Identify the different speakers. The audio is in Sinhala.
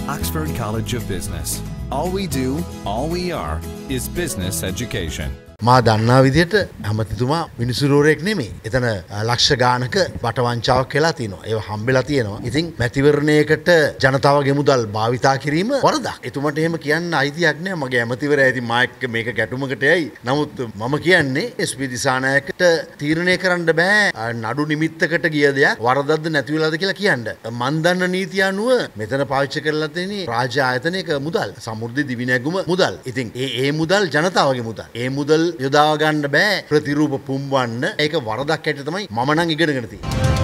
Speaker 1: Oxford College of Business. All we do, all we are, is business education.
Speaker 2: මා දන්නා විදිහට හැමතිතුමා මිනිසුරුවරයෙක් නෙමෙයි. එතන ලක්ෂ ගානක වටවංචාවක් වෙලා තියෙනවා. ඒව හම්බෙලා තියෙනවා. ඉතින් මැතිවරණයකට ජනතාවගේ මුදල් භාවිතා කිරීම වරදක්. එතුමට එහෙම කියන්න අයිතියක් නෑ. මගේ ඇමතිවරයා ඉතින් මා එක්ක මේක ගැටුමකට යයි. නමුත් මම කියන්නේ SP දිසානායකට තීරණය කරන්න බෑ නඩු නිමිත්තකට ගිය දෙයක් වරදක්ද නැති වෙලාද කියලා කියන්න. මන් දන්න නීතිය අනුව මෙතන පාවිච්චි කරලා තියෙන්නේ රාජ්‍ය ආයතනයක මුදල්. සමෘද්ධි දිවි නැගුම මුදල්. ඉතින් ඒ මුදල් ජනතාවගේ මුදල්. ඒ මුදල් යොදා ගන්න බෑ ප්‍රතිරූප පුම්වන්න. ඒක වරදක් ඇට තමයි මම නම් ඉගෙනගෙන තියෙන්නේ.